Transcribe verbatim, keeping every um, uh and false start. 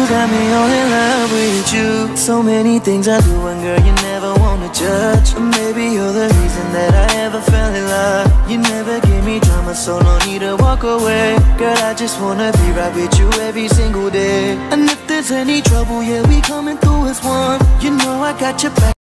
got me all in love with you. So many things I do, and girl, you never wanna judge. Maybe you're the reason that I ever fell in love. You never gave me drama, so no need to walk away. Girl, I just wanna be right with you every single day. And if there's any trouble, yeah, we coming through as one. You know I got your back.